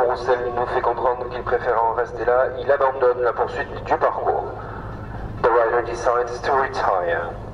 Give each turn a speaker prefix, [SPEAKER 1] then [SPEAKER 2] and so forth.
[SPEAKER 1] carrousel nous fait comprendre qu'il préfère en rester là. Il abandonne la poursuite du parcours. The rider decides to retire.